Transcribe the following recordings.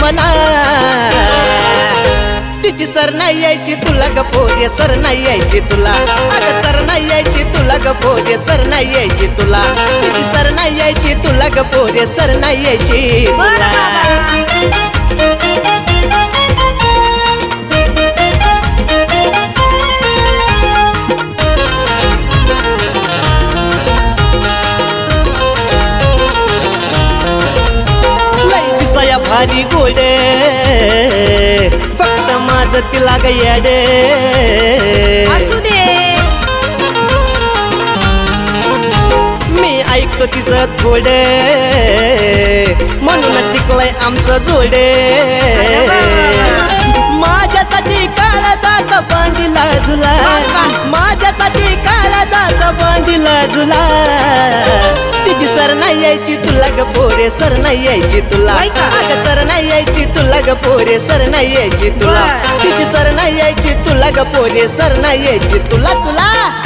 मला तिची सर नाही यायची तुला ग पोरे सर नाही यायची तुला अगं सर नाही यायची तुला ग पोरे सर नाही यायची तुला तिची सर नाही यायची तुला ग पोरे सर नाही यायची तुला भारी गोडे फक्त माझं तिला ग येडे असू दे मी ऐकतो तिचं थोडे म्हणून टिकलंय आमचं जोडे माझ्यासाठी काळजाचा बांधिला झुला माझ्यासाठी काळजाचा बांधिला झुला तिची सर नाही यायची तुला ग पोरे सर नाही यायची तुला अगं सर नाही यायची तुला ग पोरे सर नाही यायची तुला तिची सर नाही यायची तुला ग पोरे सर नाही यायची तुला तुला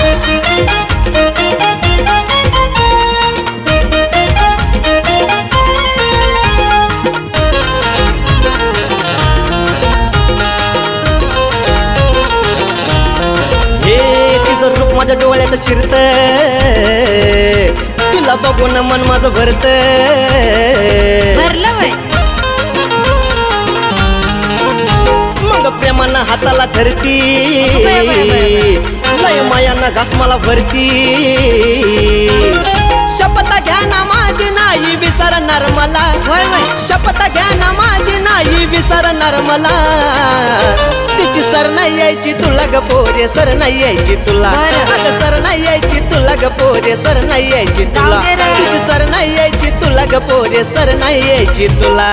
माझ्या डोळ्यात शिरत तिला बघून मन माझं भरत भरलं मग प्रेमानं हाताला धरती लय मायानं घास मला भरती शपथ घ्या ना माझी नाही विसरणार मला शपथ घ्या ना माझी नाही विसरणार मला तिची सर नाही यायची तुला ग पोरे सर नाही यायची तुला अगं सर नाही यायची तुला ग पोरे सर नाही यायची तुला तिची सर नाही यायची तुला ग पोरे सर नाही यायची तुला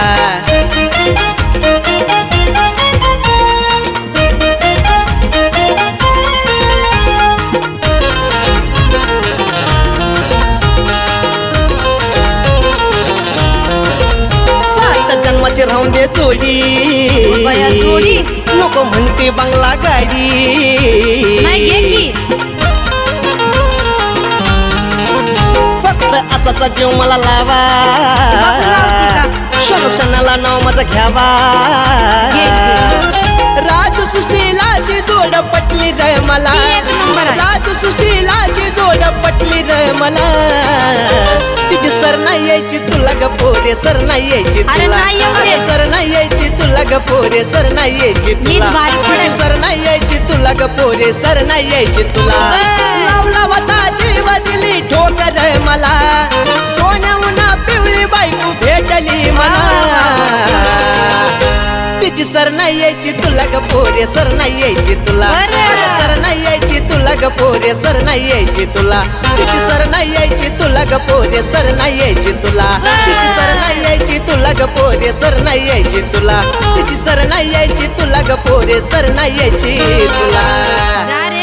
जन्माची राहून दे जोडी नको म्हणते बंगला गाडी फक्त असाचा जीव मला लावा क्षणोक्षणाला नाव माझं घ्यावा राजू सुशीलाची जोड पटली रे मला राजू सुशीलाची जोड पटली रे मला तिची सर नाही यायची तुला ग पोरे सर नाही यायची तुला सर नाही यायची तुला ग पोरे सर नाही यायची तुला सर नाही यायची तुला ग पोरे सर नाही यायची तुला लावला होता जीव दिली ठोकर मला सोन्याहून पिवळी बायको भेटली मला तिची सर नाही यायची तुला ग पोरे सर नाही यायची तुला सर नाही यायची तुला ग पोरे सर नाही यायची तुला तिची सर नाही यायची तुला ग पोरे सर नाही यायची तुला तिची सर नाही यायची तुला ग पोरे सर नाही यायची तुला तिची सर नाही यायची तुला ग पोरे सर नाही यायची तुला